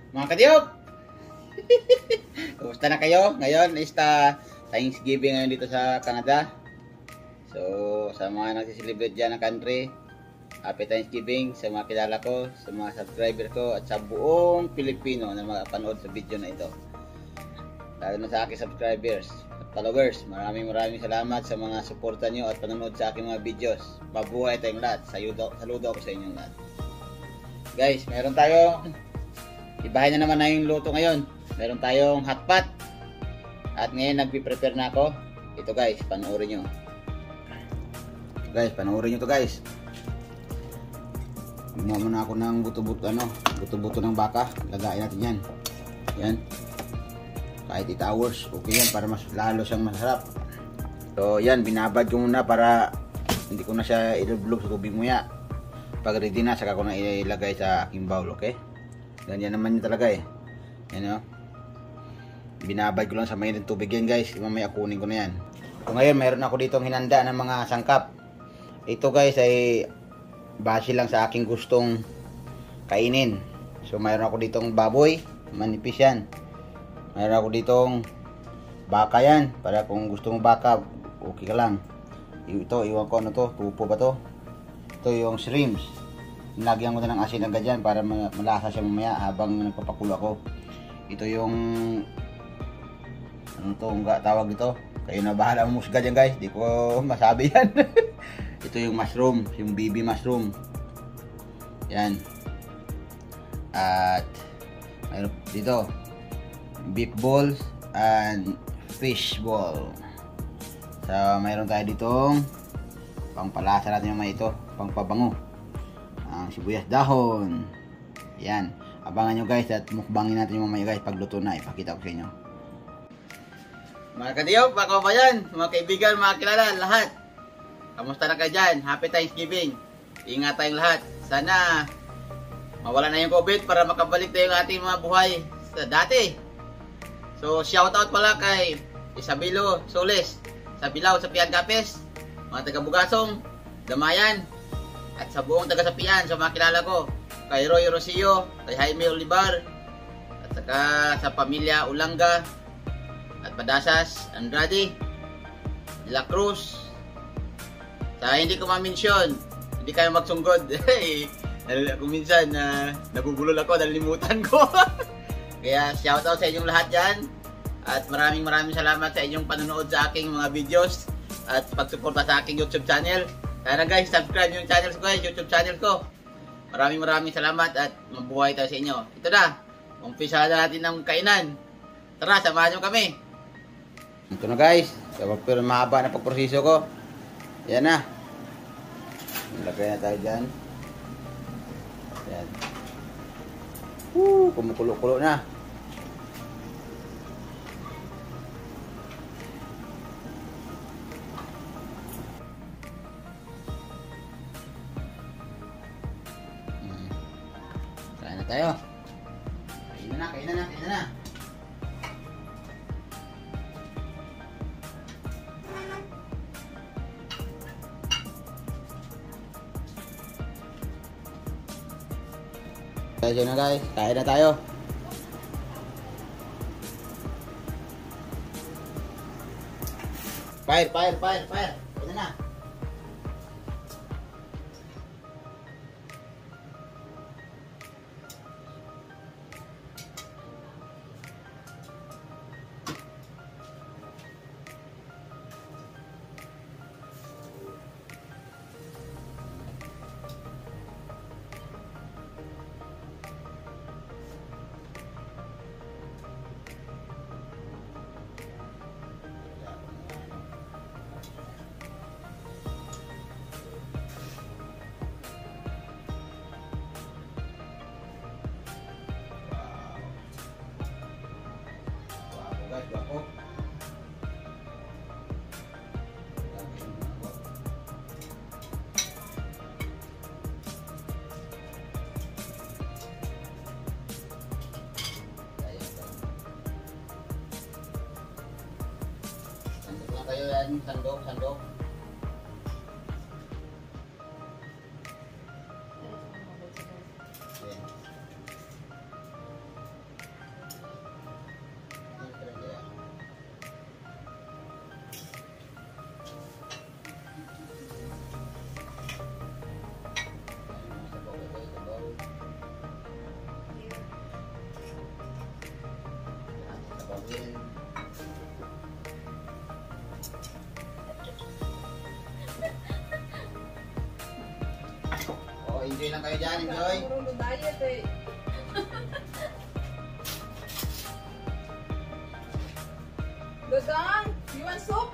Mga kadiyok! Kumusta na kayo? Ngayon is Thanksgiving ngayon dito sa Canada. So, sa mga nagsiselebrate dyan ng country, Happy Thanksgiving sa mga kilala ko, sa mga subscriber ko, at sa buong Pilipino na makapanood sa video na ito. Lalo na sa aking subscribers at followers. Maraming salamat sa mga suporta nyo at panonood sa aking mga videos. Mabuhay tayong lahat. Saludo ako sa inyong lahat. Guys, meron tayo, ibahin na naman na yung luto ngayon. Meron tayong hotpot. At ngayon nagpi-prepare na ako. Ito guys, panoorin nyo. Guys, panoorin nyo to guys. Gumawa muna ako ng buto-buto ng baka. Lagayin natin yan. Yan. Kahit 8 hours, okay yan para mas lalo siyang masarap. So yan, binabad ko muna para hindi ko na siya ilublob sa tubig muya. Pag ready na, saka ko na ilagay sa aking bowl, okay? Ganyan naman yun talaga eh. Yan o. Binabad ko lang sa mainit tubig yan guys. Mamaya kunin ko na yan. So ngayon, mayroon ako ditong hinanda ng mga sangkap. Ito guys ay base lang sa aking gustong kainin. So mayroon ako ditong baboy, manipis yan. Mayroon ako ditong baka yan, para kung gusto mo baka, okay ka lang. Ito, iwan ko ano to, tupo ba to? Ito yung shrimps. Nilagyan ko na ng asin agad yan para malasa siya mamaya habang nagpapakulo ako. Ito yung ano to, ang tawag dito. Kayo na bahala umusga dyan guys, di ko masabi yan. Ito yung mushroom, yung baby mushroom. Yan. At mayroon dito beef balls and fish ball. So mayroon tayo ditong pangpalasa natin yung mga ito, pangpabango. Ang sibuyas dahon. Yan. Abangan nyo guys at mukbangin natin yung mamaya guys. Pagluto na, ipakita ko sa inyo. Mga kadiyok, mga kabayan, mga kaibigan, mga kilala, lahat. Kamusta na kayo dyan? Happy Thanksgiving. Ingat tayong lahat. Sana mawala na yung COVID para makabalik tayo yung ating mga buhay sa dati. So, shoutout pala kay Isabelo Soles, sa Bilao, sa Pian Capes, mga taga-Bugasong, Damayan, at sa buong taga-Sapian, sa mga kilala ko, kay Roy Rosillo, kay Jaime Olivar, at saka sa pamilya Ulanga, at Padasas, Andrade, De La Cruz. Sa hindi ko ma-mention, hindi kayo magsunggod. Kung minsan, nabubulol ako, nalimutan ko. Kaya shoutout sa inyong lahat dyan. At maraming salamat sa inyong panonood sa aking mga videos at pagsuporta sa aking YouTube channel. Kaya guys, subscribe yung channel ko guys, YouTube channel ko. Maraming salamat at mabuhay tayo sa inyo. Ito na, umpisa na natin ng kainan. Tara, samahan nyo kami. Ito na guys, pero mahaba na pagproseso ko. Yan na. Lagay na tayo dyan. Yan. Kumukulo-kulo na. Kain na tayo. Kain na. Tayo na guys, kain na tayo. Fire. Kain na. Guwapo. Sandok lang kayo yan, sandok. Oh, enjoy lang kayo dyan, enjoy. Marunong diet eh. Dadang, you want soup?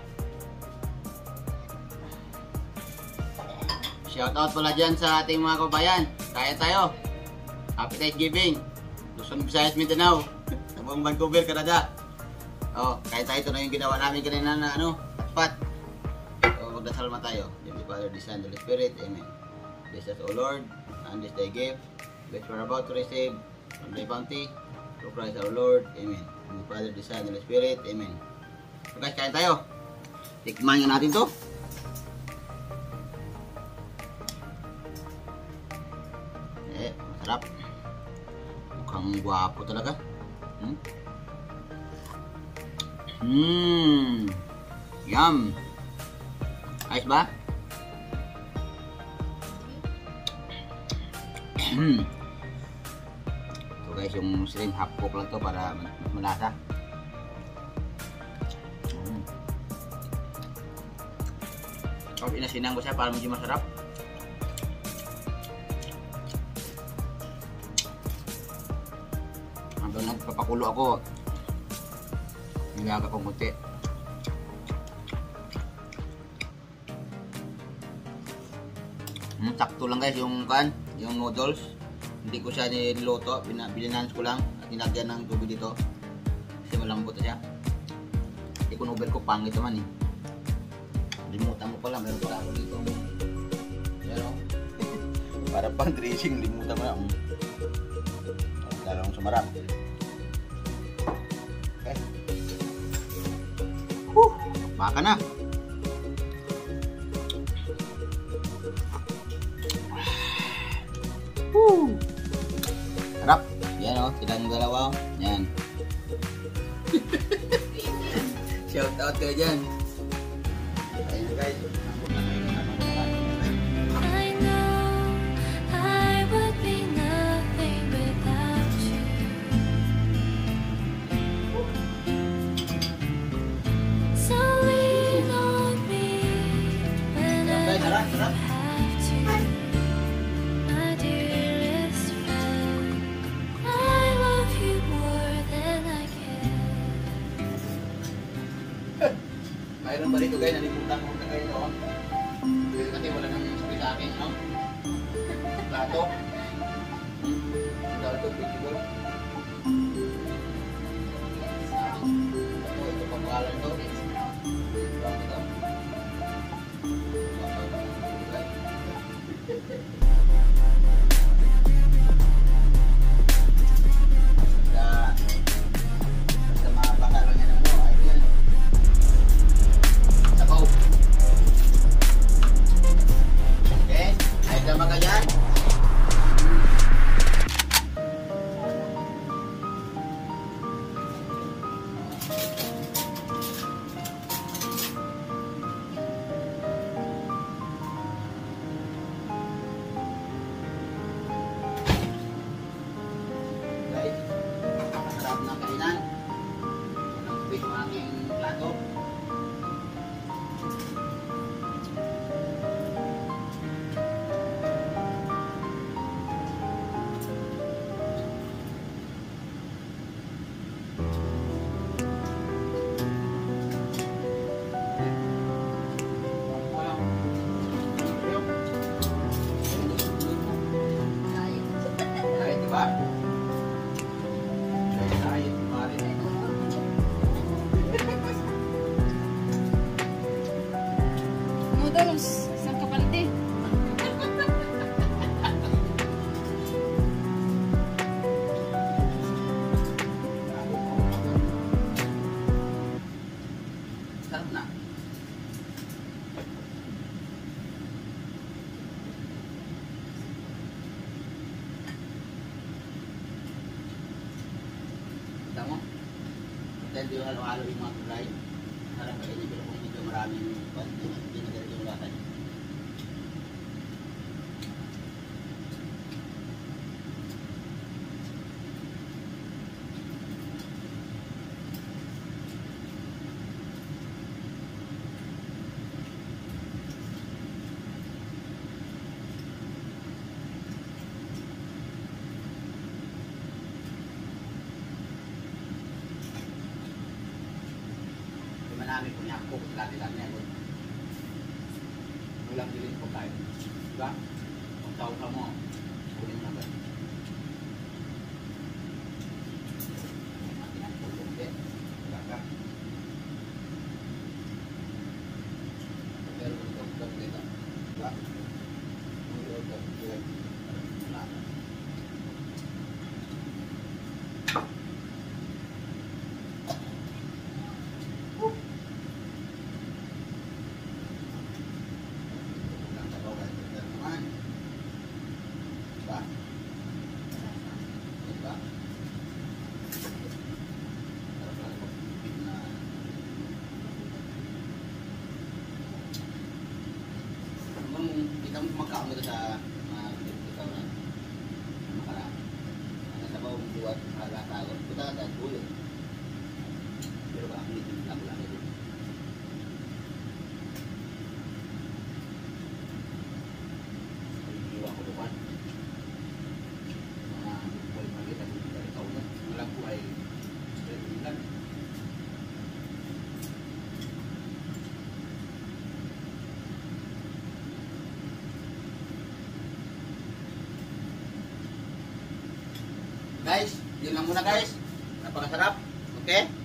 Shoutout pala dyan sa ating mga kabayan. Kaya tayo. Happy Thanksgiving. Luzon, Visayas, Mindanao. Sa buong Vancouver, Canada. Oh, kaya tayo. Ito na yung ginawa namin kanina na patpat. So, magdasal naman tayo. In the Father, the Son, the Holy Spirit. Amen. Bless us, O Lord, and this thy gift, which we're about to receive from thy bounty, through Christ our Lord. Amen. In the Father, the Son, the Holy Spirit. Amen. So guys, kain tayo. Tikman nga natin to. Masarap. Mukhang gwapo talaga. Yum. Ayos ba? Ito guys, yung shrimp half cook lang to para malasa. Tapos inasinang ko siya para medyo masarap. Habang nagpapakulo ako, nilaga kong kunti. Sakto lang guys yung yung noodles. Hindi ko siya niluto, binanans ko lang at nilagyan ng tubig dito. Kasi malambot na siya. Hindi ko over ko, pangit naman eh. Limutan mo pala, meron pala ako dito. Yan o. Para pang dressing, limutan mo na. Lalong sumarap. Okay. Baka na. Harap. Yan o, silang dalawa. Yan. Shout out kayo dyan. Ayun guys. I know I would be nothing without you. So lean on me whenever you have to. My dearest friend, I love you more than I can. Mayroon ba dito guys, nalimutan ko na kayo doon. Kasi wala nang sabi sa akin, no? Plato. Dahil ito, vegetable. Ito pagkalan ito. Ito. Sa mga pakalan yan mo, ay yan. Sabaw. Okay, ay tama ka dyan. Guys, masarap na kainan. Ang tubig ng aking plato. Kahit diba? Kahit marin. Noodles, isang kapalite. Sarap na. Kita mo? Dahil di halo-halo yung mga kulay. Sarap kayo niyo, pero kung medyo maraming pinagalit yung lahat. Diba? Kung tawag mo, kunin mo na ba? Wala ka. Pero kung tawag dito, diba? Wala ka. Kita mo kumakaon nito sa restaurant makaraan. Nasa bawang buwan, halatawag. Punta ka sa tuyo. Pero ba, hindi lang ito. Iiwa ko doon. Mga buhay magit at hindi ka ikaw na. Walang buhay. Ilan. Guys, yun lang muna guys. Napakasarap. Okay?